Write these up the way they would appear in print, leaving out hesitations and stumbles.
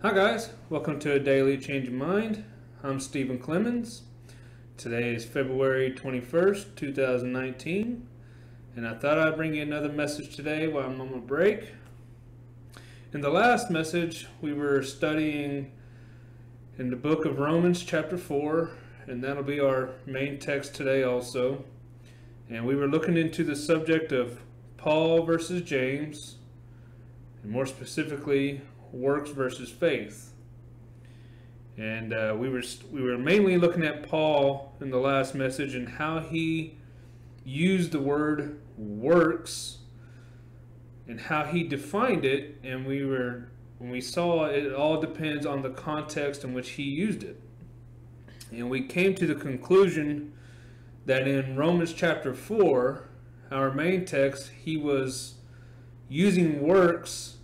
Hi guys, welcome to A Daily Change of Mind. I'm Stephen Clemens. Today is February 21st, 2019, and I thought I'd bring you another message today while I'm on my break. In the last message, we were studying in the book of Romans chapter 4, and that'll be our main text today also. And we were looking into the subject of Paul versus James, and more specifically, works versus faith. And we were mainly looking at Paul in the last message and how he used the word works and how he defined it. And when we saw it all depends on the context in which he used it. And we came to the conclusion that in Romans chapter 4, our main text, he was using works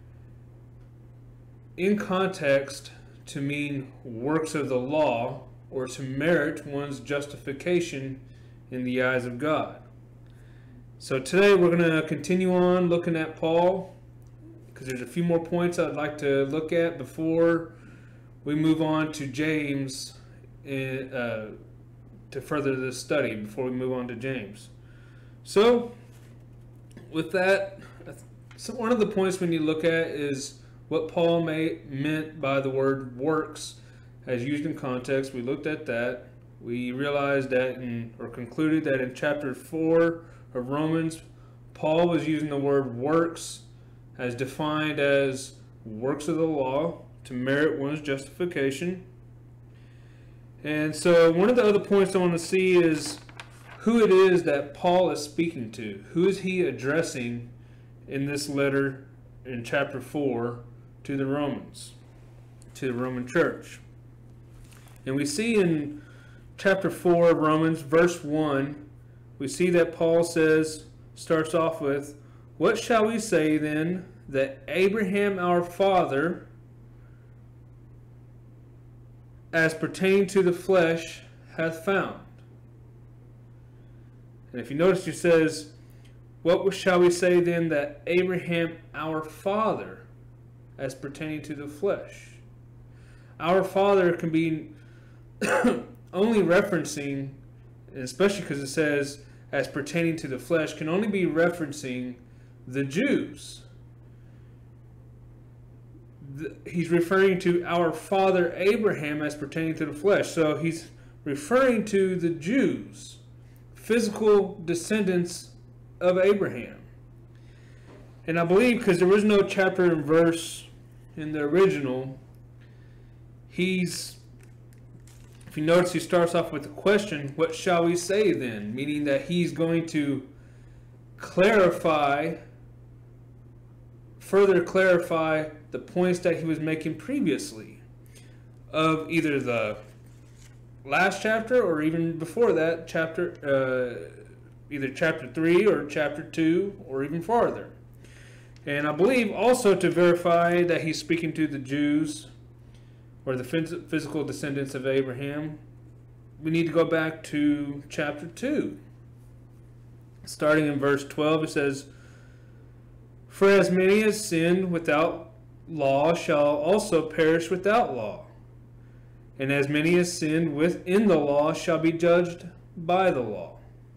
in context to mean works of the law or to merit one's justification in the eyes of God. So today we're going to continue on looking at Paul because there's a few more points I'd like to look at before we move on to James to further this study, before we move on to James. So with that, one of the points we need to look at is what Paul meant by the word works as used in context. We looked at that. We realized that or concluded that in chapter 4 of Romans, Paul was using the word works as defined as works of the law to merit one's justification. And so one of the other points I want to see is who it is that Paul is speaking to. Who is he addressing in this letter in chapter 4 to the Romans, to the Roman church? And we see in chapter 4 of Romans, verse 1, we see that Paul starts off with, "What shall we say then that Abraham our father, as pertaining to the flesh, hath found?" And if you notice, it says, "What shall we say then that Abraham our father, as pertaining to the flesh?" Our father can be only referencing, and especially because it says as pertaining to the flesh, can only be referencing the Jews. He's referring to our father Abraham as pertaining to the flesh. So he's referring to the Jews, physical descendants of Abraham. And I believe because there was no chapter and verse in the original, if you notice, he starts off with the question, "What shall we say then?" Meaning that he's going to further clarify the points that he was making previously of either the last chapter or even before that chapter, either chapter 3 or chapter 2 or even farther. And I believe also to verify that he's speaking to the Jews or the physical descendants of Abraham, we need to go back to chapter 2. Starting in verse 12, it says, "For as many as sinned without law shall also perish without law. And as many as sinned within the law shall be judged by the law.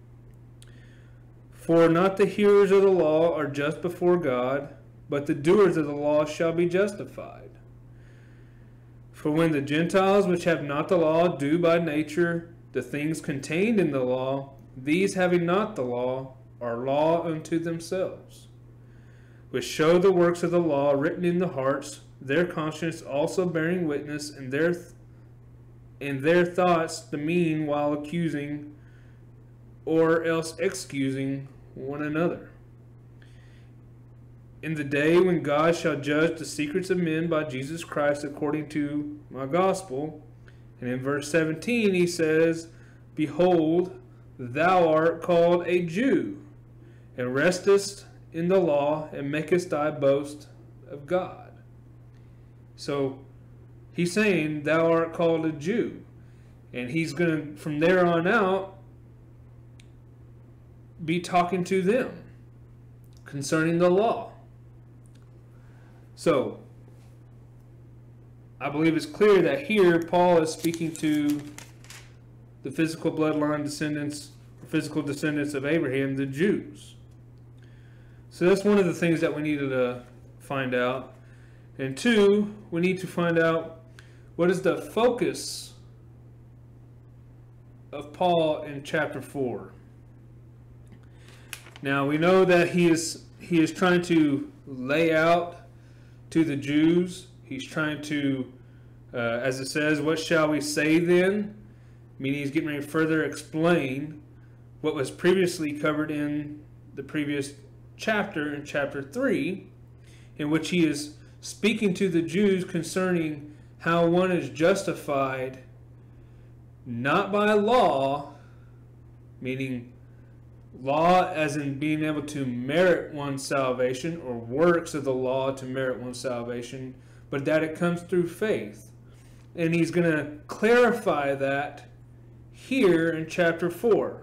For not the hearers of the law are just before God, but the doers of the law shall be justified. For when the Gentiles which have not the law do by nature the things contained in the law, these having not the law are law unto themselves, which show the works of the law written in the hearts, their conscience also bearing witness, and their thoughts the mean while accusing or else excusing one another. In the day when God shall judge the secrets of men by Jesus Christ according to my gospel." And in verse 17 he says, "Behold, thou art called a Jew, and restest in the law, and makest thy boast of God." So he's saying, thou art called a Jew. And he's going to, from there on out, be talking to them concerning the law. So I believe it's clear that here Paul is speaking to the physical bloodline descendants, physical descendants of Abraham, the Jews. So that's one of the things that we needed to find out. And two, we need to find out what is the focus of Paul in chapter 4. Now we know that he is trying to lay out to the Jews. He's trying to, as it says, what shall we say then? Meaning he's getting ready to further explain what was previously covered in the previous chapter, in chapter 3, in which he is speaking to the Jews concerning how one is justified not by law, meaning law as in being able to merit one's salvation, or works of the law to merit one's salvation, but that it comes through faith. And he's going to clarify that here in chapter 4.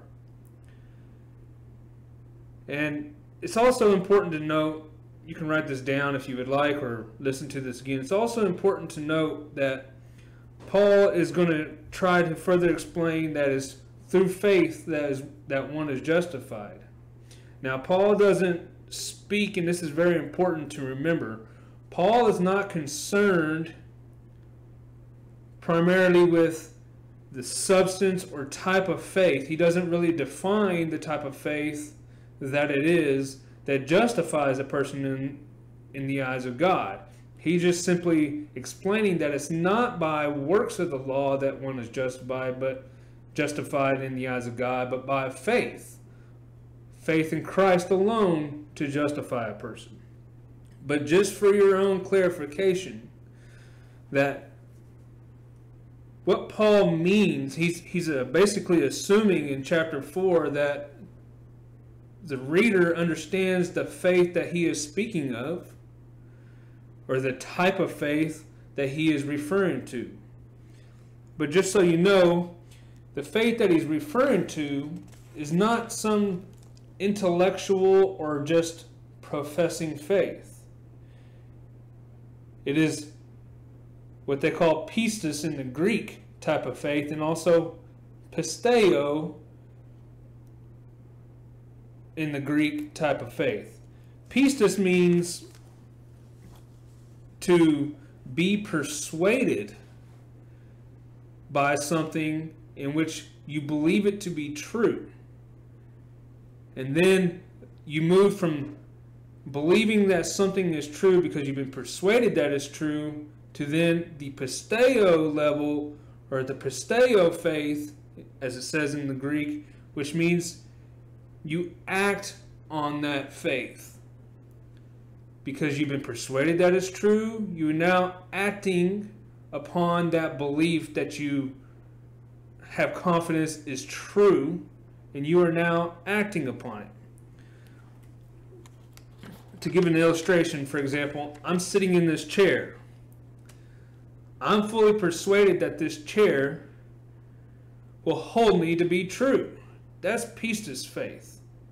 And it's also important to note, you can write this down if you would like, or listen to this again. It's also important to note that Paul is going to try to further explain that is through faith that one is justified. Now, Paul doesn't speak, and this is very important to remember, Paul is not concerned primarily with the substance or type of faith. He doesn't really define the type of faith that it is that justifies a person in the eyes of God. He's just simply explaining that it's not by works of the law that one is justified in the eyes of God, but by faith. Faith in Christ alone to justify a person. But just for your own clarification, that what Paul means, he's basically assuming in chapter 4 that the reader understands the faith that he is speaking of, or the type of faith that he is referring to. But just so you know, the faith that he's referring to is not some intellectual or just professing faith. It is what they call pistis in the Greek type of faith, and also pisteo in the Greek type of faith. Pistis means to be persuaded by something in which you believe it to be true. And then you move from believing that something is true because you've been persuaded that it's true, to then the pisteo level, or the pisteo faith, as it says in the Greek, which means you act on that faith. Because you've been persuaded that it's true, you're now acting upon that belief that you have confidence is true, and you are now acting upon it. To give an illustration, for example, I'm sitting in this chair. I'm fully persuaded that this chair will hold me to be true. That's pistis faith.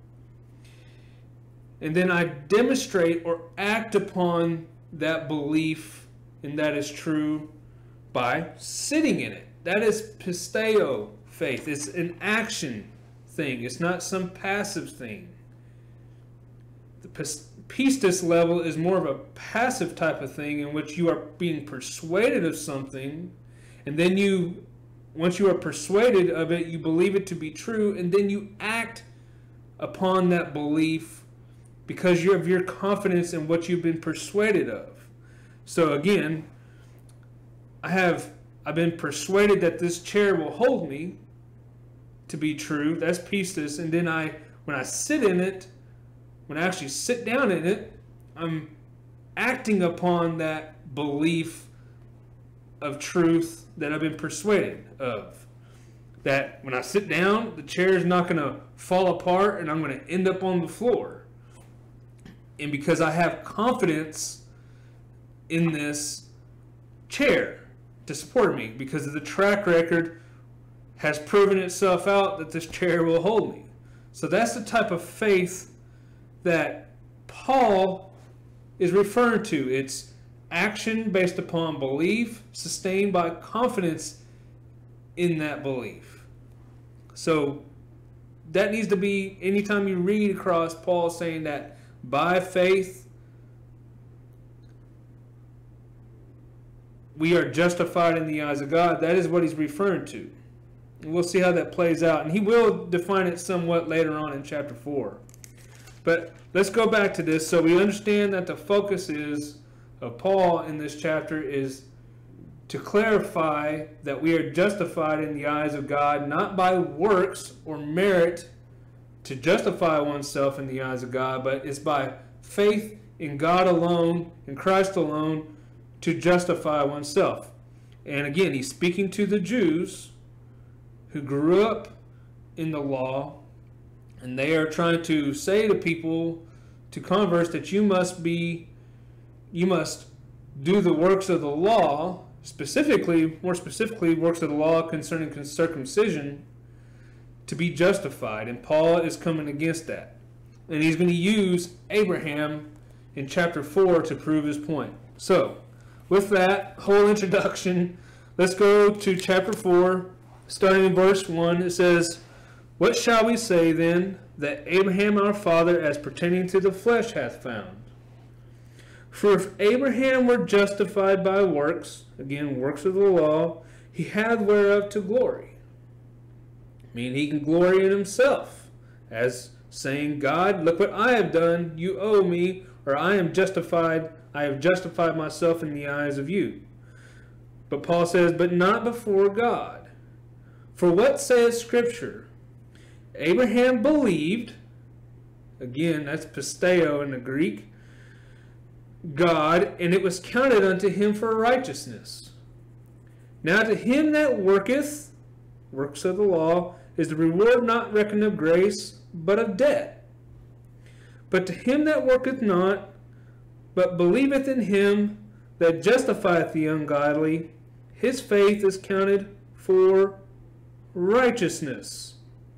And then I demonstrate or act upon that belief, and that is true, by sitting in it. That is pisteo faith. It's an action thing. It's not some passive thing. The pistis level is more of a passive type of thing, in which you are being persuaded of something, and then once you are persuaded of it, you believe it to be true, and then you act upon that belief because you have your confidence in what you've been persuaded of. So again, I've been persuaded that this chair will hold me to be true. That's pistis. And then when I sit in it, when I actually sit down in it, I'm acting upon that belief of truth that I've been persuaded of. That when I sit down, the chair is not going to fall apart and I'm going to end up on the floor. And because I have confidence in this chair to support me, because of the track record has proven itself out that this chair will hold me. So that's the type of faith that Paul is referring to. It's action based upon belief, sustained by confidence in that belief. So that needs to be, anytime you read across Paul saying that by faith we are justified in the eyes of God, that is what he's referring to. And we'll see how that plays out. And he will define it somewhat later on in chapter 4. But let's go back to this so we understand that the focus of Paul in this chapter is to clarify that we are justified in the eyes of God, not by works or merit to justify oneself in the eyes of God, but it's by faith in God alone, in Christ alone, to justify oneself. And again, he's speaking to the Jews who grew up in the law, and they are trying to say to people, to converts, that you must do the works of the law, more specifically, works of the law concerning circumcision, to be justified. And Paul is coming against that. And he's going to use Abraham in chapter 4 to prove his point. So, with that whole introduction, let's go to chapter 4, starting in verse 1. It says, "What shall we say then that Abraham our father as pertaining to the flesh hath found? For if Abraham were justified by works," again, works of the law, "he hath whereof to glory." Meaning he can glory in himself, as saying, God, look what I have done, you owe me, or I have justified myself in the eyes of you. But Paul says, but not before God. For what saith Scripture? Abraham believed, again, that's pisteo in the Greek, God, and it was counted unto him for righteousness. Now to him that worketh, works of the law, is the reward not reckoned of grace, but of debt. But to him that worketh not, but believeth in him that justifieth the ungodly, his faith is counted for righteousness.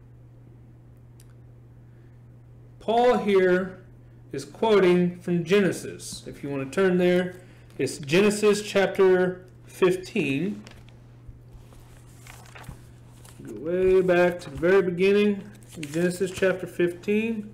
Paul here is quoting from Genesis. If you want to turn there, it's Genesis chapter 15. Go way back to the very beginning, Genesis chapter 15.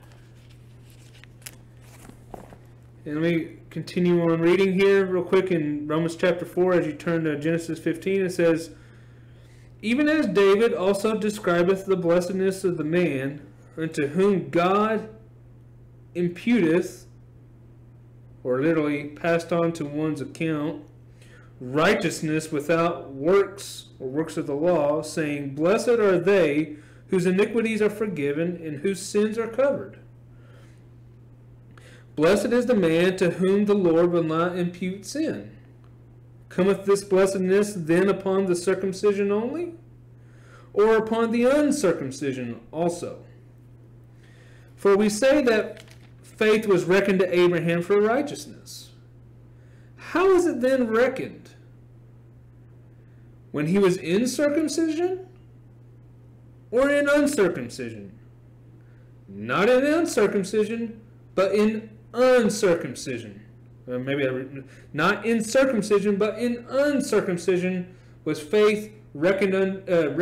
And let me continue on reading here real quick in Romans chapter 4. As you turn to Genesis 15, it says, "Even as David also describeth the blessedness of the man unto whom God imputeth," or literally passed on to one's account, "righteousness without works," or works of the law, saying, "Blessed are they whose iniquities are forgiven and whose sins are covered. Blessed is the man to whom the Lord will not impute sin. Cometh this blessedness then upon the circumcision only, or upon the uncircumcision also? For we say that faith was reckoned to Abraham for righteousness. How is it then reckoned? When he was in circumcision or in uncircumcision? Not in uncircumcision, but in uncircumcision." Not in circumcision, but in uncircumcision was faith reckoned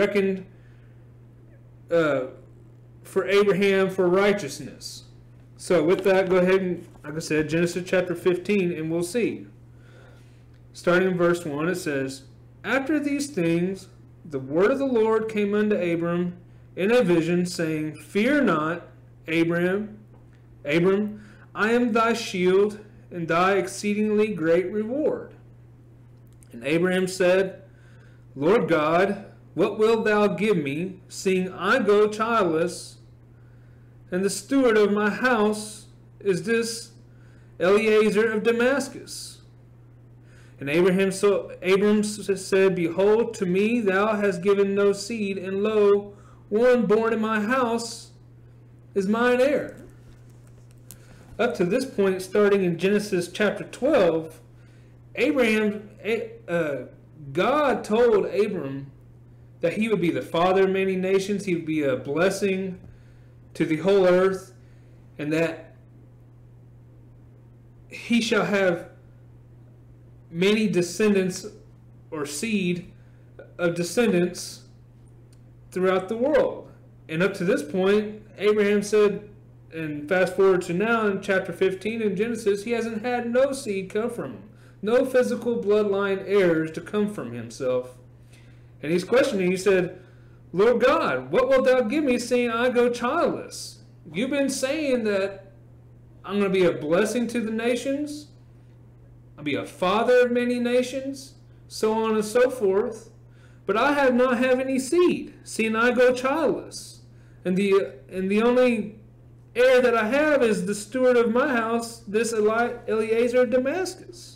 for Abraham for righteousness. So with that, go ahead and, like I said, Genesis chapter 15, and we'll see. Starting in verse 1, it says, "After these things, the word of the Lord came unto Abram in a vision, saying, Fear not, Abram, I am thy shield, and thy exceedingly great reward. And Abraham said, Lord God, what wilt thou give me, seeing I go childless, and the steward of my house is this Eliezer of Damascus? And Abram said, Behold, to me thou hast given no seed, and lo, one born in my house is mine heir." Up to this point, starting in Genesis chapter 12, God told Abram that he would be the father of many nations, he would be a blessing to the whole earth, and that he shall have many descendants or seed of descendants throughout the world. And up to this point, Abraham said, and fast forward to now in chapter 15 in Genesis, he hasn't had no seed come from him. No physical bloodline heirs to come from himself. And he's questioning, he said, Lord God, what wilt thou give me, seeing I go childless? You've been saying that I'm going to be a blessing to the nations. I'll be a father of many nations, so on and so forth. But I have not have any seed, seeing I go childless. And the only heir that I have is the steward of my house, this Eliezer of Damascus.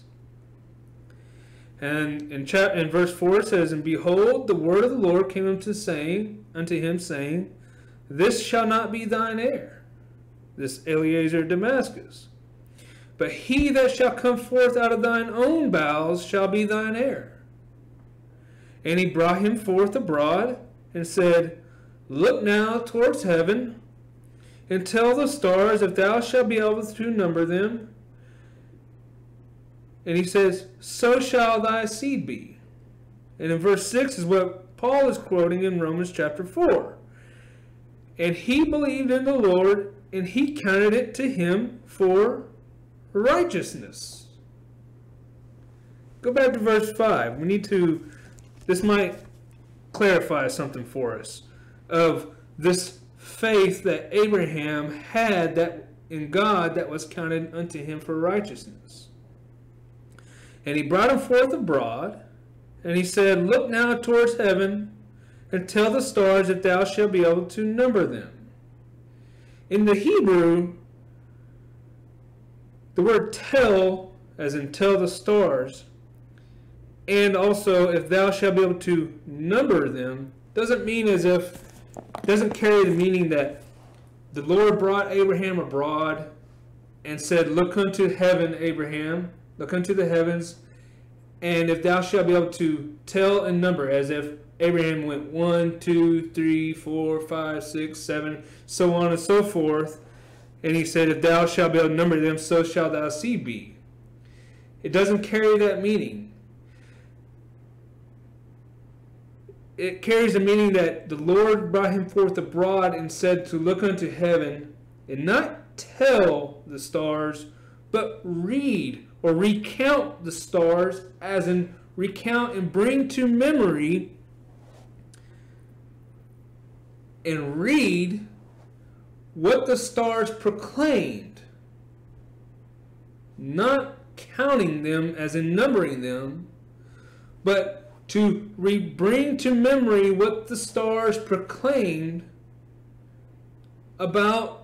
And in verse 4 it says, And behold, the word of the Lord came unto him, saying, This shall not be thine heir, this Eliezer of Damascus. But he that shall come forth out of thine own bowels shall be thine heir. And he brought him forth abroad, and said, Look now towards heaven, and tell the stars if thou shalt be able to number them. And he says, So shall thy seed be. And in verse 6 is what Paul is quoting in Romans chapter 4. And he believed in the Lord, and he counted it to him for righteousness. Go back to verse 5. This might clarify something for us of this faith that Abraham had that in God that was counted unto him for righteousness. And he brought him forth abroad, and he said, Look now towards heaven, and tell the stars if thou shalt be able to number them. In the Hebrew, the word tell, as in tell the stars, and also if thou shalt be able to number them, doesn't carry the meaning that the Lord brought Abraham abroad and said, Look unto heaven, Abraham, look unto the heavens, and if thou shalt be able to tell and number, as if Abraham went 1, 2, 3, 4, 5, 6, 7, so on and so forth. And he said, If thou shalt be able to number them, so shall thy seed be. It doesn't carry that meaning. It carries the meaning that the Lord brought him forth abroad and said to look unto heaven and not tell the stars, but read or recount the stars, as in recount and bring to memory and read what the stars proclaimed, not counting them as in numbering them, but to bring to memory what the stars proclaimed about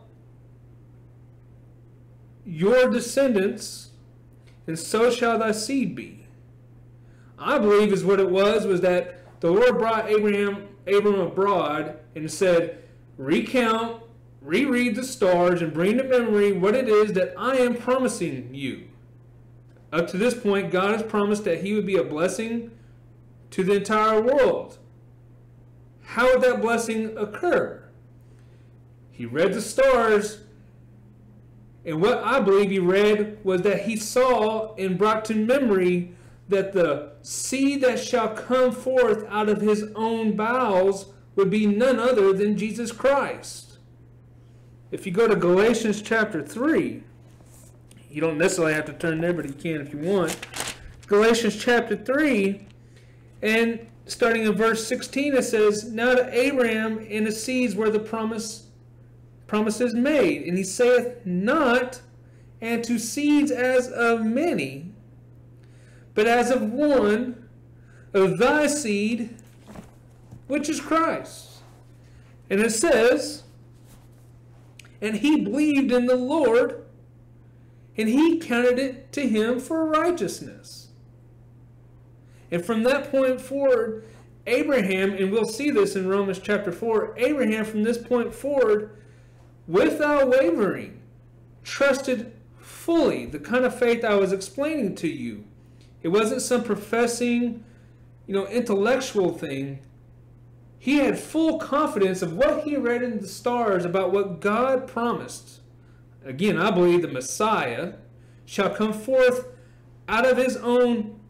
your descendants, and so shall thy seed be. I believe is what it was that the Lord brought Abram abroad and said, recount, reread the stars, and bring to memory what it is that I am promising you. Up to this point, God has promised that he would be a blessing to the entire world. How would that blessing occur? He read the stars, and what I believe he read was that he saw and brought to memory that the seed that shall come forth out of his own bowels would be none other than Jesus Christ. If you go to Galatians chapter 3, you don't necessarily have to turn there, but you can if you want. Galatians chapter 3, and starting in verse 16, it says, Now to Abraham and his seeds were the promises made. And he saith not, and to seeds as of many, but as of one, of thy seed, which is Christ. And it says, And he believed in the Lord, and he counted it to him for righteousness. And from that point forward, Abraham, and we'll see this in Romans chapter 4, Abraham from this point forward, without wavering, trusted fully the kind of faith I was explaining to you. It wasn't some professing, intellectual thing. He had full confidence of what he read in the stars about what God promised. Again, I believe the Messiah shall come forth out of his own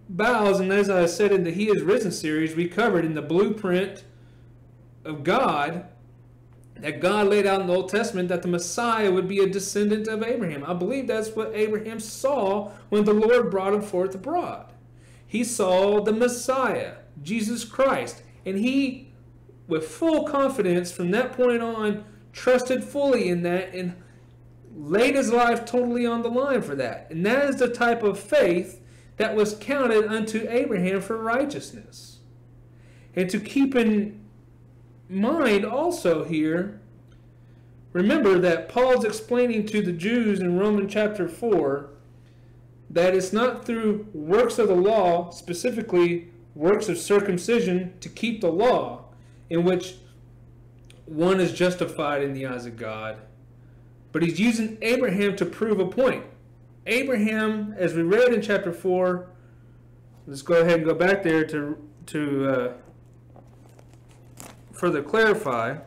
bows, and as I said in the He Is Risen series, we covered in the blueprint of God, that God laid out in the Old Testament that the Messiah would be a descendant of Abraham. I believe that's what Abraham saw when the Lord brought him forth abroad. He saw the Messiah, Jesus Christ, and he, with full confidence from that point on, trusted fully in that and laid his life totally on the line for that. And that is the type of faith that was counted unto Abraham for righteousness. And to keep in mind also here, remember that Paul's explaining to the Jews in Romans chapter 4 that it's not through works of the law, specifically works of circumcision to keep the law, in which one is justified in the eyes of God. But he's using Abraham to prove a point. Abraham, as we read in chapter 4, let's go ahead and go back there to further clarify.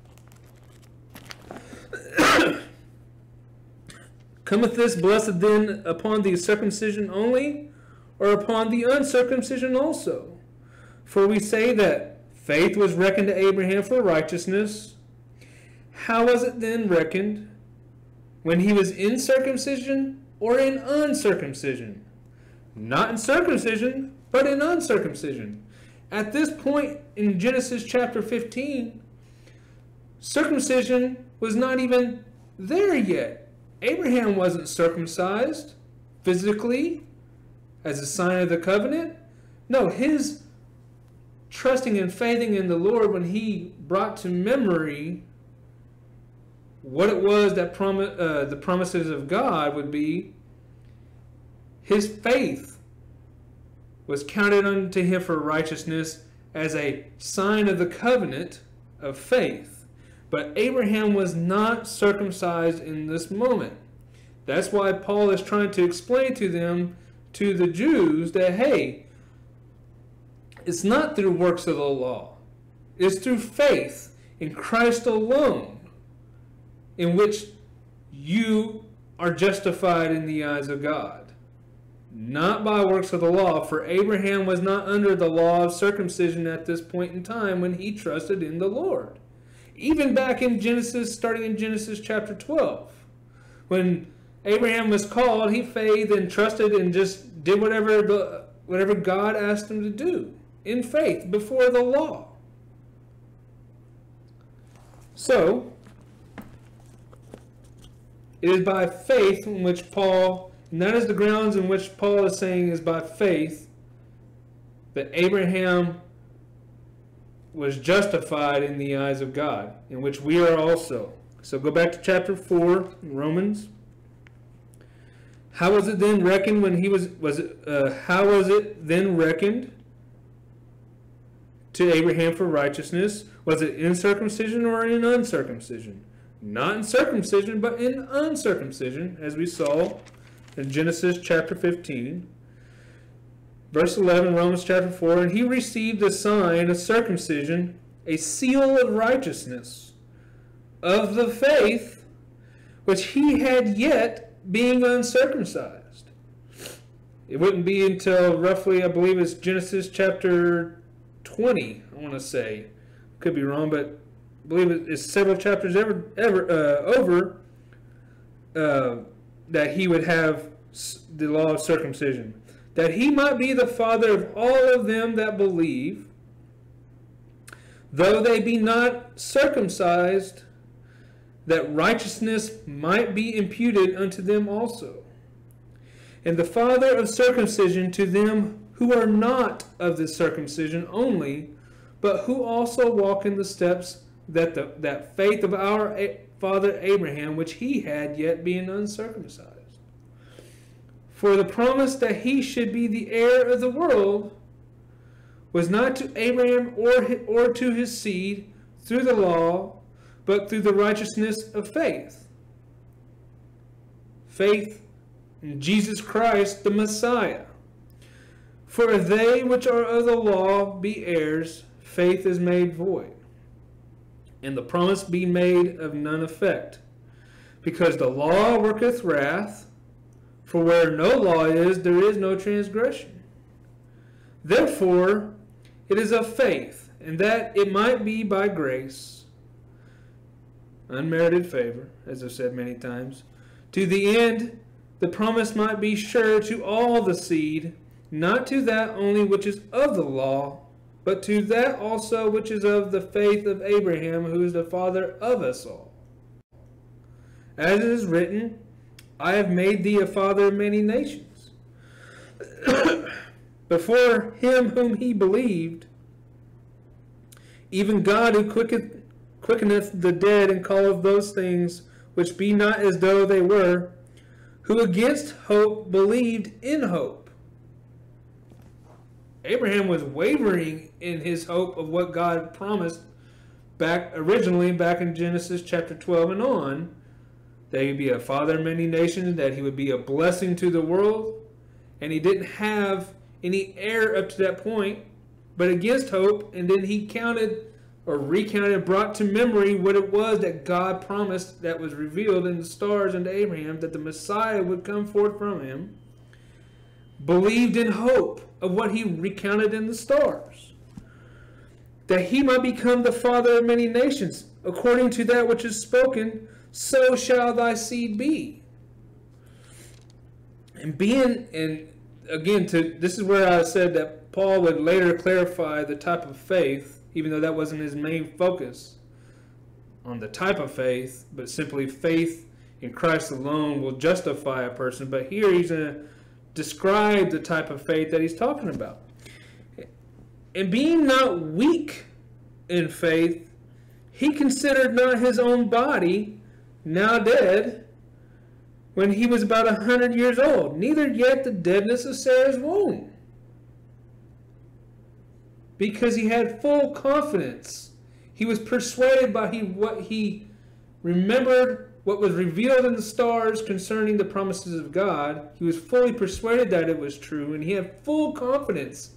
Cometh this blessed then upon the circumcision only, or upon the uncircumcision also? For we say that faith was reckoned to Abraham for righteousness. How was it then reckoned? When he was in circumcision or in uncircumcision? Not in circumcision, but in uncircumcision. At this point in Genesis chapter 15, circumcision was not even there yet. Abraham wasn't circumcised physically as a sign of the covenant. No, his trusting and faithing in the Lord when he brought to memory what it was that the promises of God would be, his faith was counted unto him for righteousness as a sign of the covenant of faith. But Abraham was not circumcised in this moment. That's why Paul is trying to explain to them, to the Jews, that, hey, it's not through works of the law. It's through faith in Christ alone in which you are justified in the eyes of God. Not by works of the law, for Abraham was not under the law of circumcision at this point in time when he trusted in the Lord. Even back in Genesis, starting in Genesis chapter 12, when Abraham was called, he faithed and trusted and just did whatever God asked him to do in faith before the law. So, it is by faith in which Paul, and that is the grounds in which Paul is saying is by faith, that Abraham was justified in the eyes of God, in which we are also. So go back to chapter 4, Romans. How was it then reckoned when he how was it then reckoned to Abraham for righteousness? Was it in circumcision or in uncircumcision? Not in circumcision, but in uncircumcision, as we saw in Genesis chapter 15. Verse 11, Romans chapter 4, and he received a sign of circumcision, a seal of righteousness, of the faith which he had yet being uncircumcised. It wouldn't be until roughly, I believe it's Genesis chapter 20, I want to say. Could be wrong, but I believe it's several chapters over that he would have the law of circumcision, that he might be the father of all of them that believe, though they be not circumcised, that righteousness might be imputed unto them also. And the father of circumcision to them who are not of the circumcision only, but who also walk in the steps that faith of our father Abraham, which he had yet being uncircumcised. For the promise that he should be the heir of the world was not to Abraham or to his seed through the law, but through the righteousness of faith. Faith in Jesus Christ, the Messiah. For if they which are of the law be heirs, faith is made void, and the promise be made of none effect. Because the law worketh wrath, for where no law is, there is no transgression. Therefore, it is of faith, and that it might be by grace, unmerited favor, as I've said many times, to the end the promise might be sure to all the seed, not to that only which is of the law, but to that also which is of the faith of Abraham, who is the father of us all. As it is written, I have made thee a father of many nations. Before him whom he believed, even God who quickeneth the dead, and calleth those things which be not as though they were, who against hope believed in hope. Abraham was wavering in his hope of what God promised back in Genesis chapter 12 and on, that he would be a father of many nations, that he would be a blessing to the world, and he didn't have any heir up to that point, but against hope, and then he recounted, brought to memory what it was that God promised, that was revealed in the stars unto Abraham, that the Messiah would come forth from him, believed in hope of what he recounted in the stars, that he might become the father of many nations, according to that which is spoken, so shall thy seed be. This is where I said that Paul would later clarify the type of faith, even though that wasn't his main focus on the type of faith, but simply faith in Christ alone will justify a person. But here he's going to describe the type of faith that he's talking about. And being not weak in faith, he considered not his own body, now dead, when he was about 100 years old, neither yet the deadness of Sarah's womb. Because he had full confidence. He was persuaded by what he remembered, what was revealed in the stars concerning the promises of God. He was fully persuaded that it was true, and he had full confidence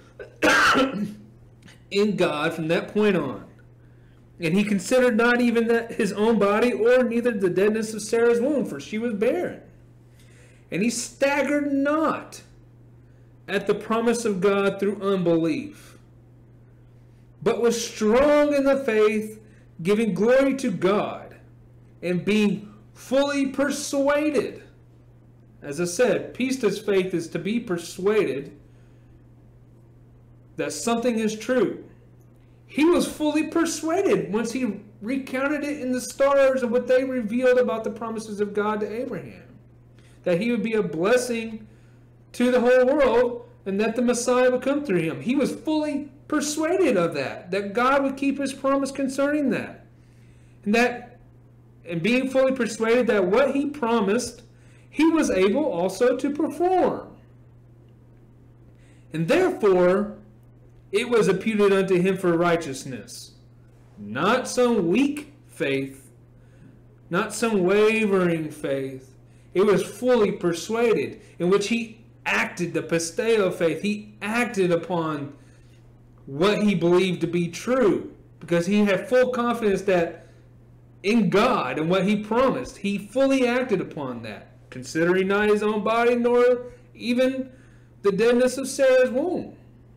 in God from that point on. And he considered not even that his own body, or neither the deadness of Sarah's womb, for she was barren. And he staggered not at the promise of God through unbelief, but was strong in the faith, giving glory to God, and being fully persuaded. As I said, pistis faith is to be persuaded that something is true. He was fully persuaded once he recounted it in the stars of what they revealed about the promises of God to Abraham, that he would be a blessing to the whole world, and that the Messiah would come through him. He was fully persuaded of that God would keep his promise concerning that. And being fully persuaded that what he promised, he was able also to perform. And therefore, it was imputed unto him for righteousness. Not some weak faith, not some wavering faith. It was fully persuaded, in which he acted, the pisteo faith. He acted upon what he believed to be true, because he had full confidence that in God and what he promised, he fully acted upon that, considering not his own body, nor even the deadness of Sarah's womb,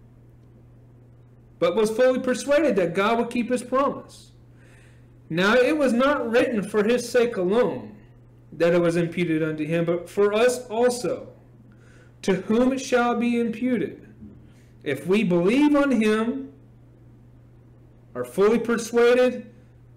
but was fully persuaded that God would keep his promise. Now it was not written for his sake alone that it was imputed unto him, but for us also, to whom it shall be imputed, if we believe on him, are fully persuaded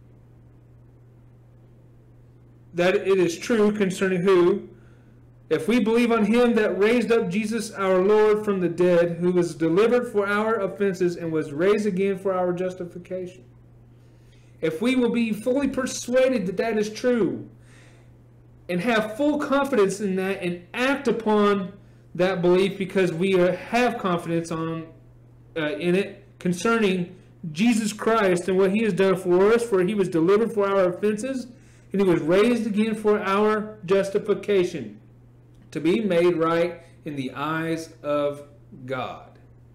that it is true concerning who, if we believe on him that raised up Jesus our Lord from the dead, who was delivered for our offenses and was raised again for our justification. If we will be fully persuaded that that is true, and have full confidence in that, and act upon that belief because we have confidence in it concerning Jesus Christ and what he has done for us, for he was delivered for our offenses, and he was raised again for our justification, to be made right in the eyes of God.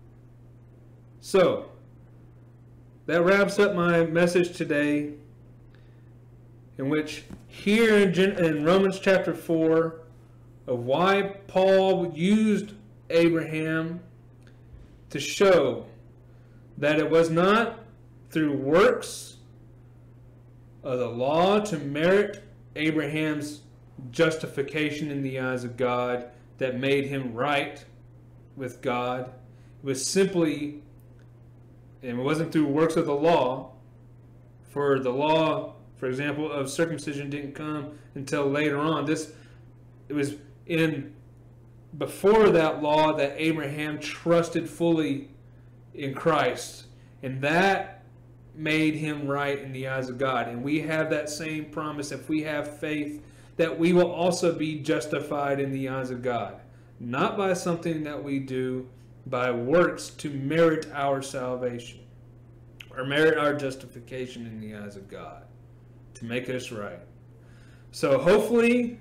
So, that wraps up my message today, in which here in Romans chapter 4, of why Paul used Abraham to show that it was not through works of the law to merit Abraham's justification in the eyes of God that made him right with God. It was simply, and it wasn't through works of the law, for the law, for example, of circumcision didn't come until later on. It was before that law that Abraham trusted fully in Christ, and that made him right in the eyes of God. And we have that same promise, if we have faith, that we will also be justified in the eyes of God, not by something that we do, by works to merit our salvation or merit our justification in the eyes of God, to make us right. So hopefully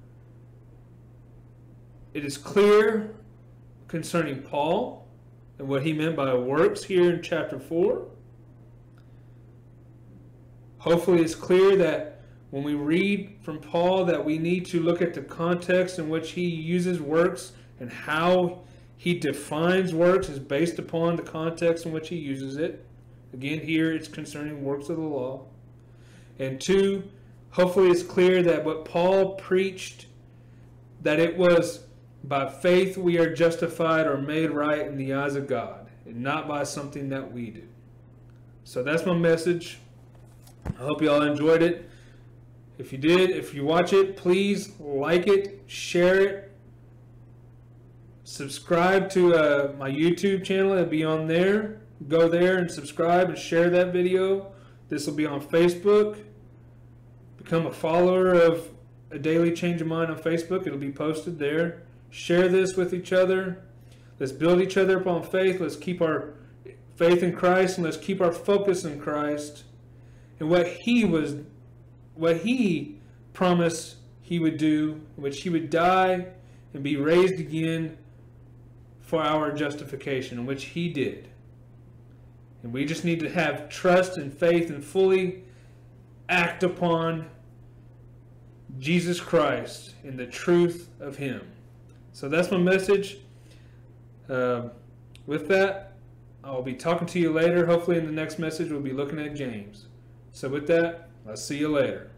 it is clear concerning Paul and what he meant by works here in chapter 4. Hopefully it's clear that when we read from Paul that we need to look at the context in which he uses works, and how he defines works is based upon the context in which he uses it. Again, here it's concerning works of the law. And 2, hopefully it's clear that what Paul preached, that it was by faith we are justified or made right in the eyes of God, and not by something that we do. So that's my message. I hope you all enjoyed it. If you did, if you watch it, please like it, share it, subscribe to my YouTube channel. It'll be on there. Go there and subscribe and share that video. This will be on Facebook. Become a follower of A Daily Change of Mind on Facebook. It'll be posted there. Share this with each other. Let's build each other up on faith. Let's keep our faith in Christ, and let's keep our focus in Christ and what he promised he would do, in which he would die and be raised again for our justification, in which he did. And we just need to have trust and faith and fully act upon Jesus Christ and the truth of him. So that's my message. With that, I'll be talking to you later. Hopefully in the next message we'll be looking at James. So with that, I'll see you later.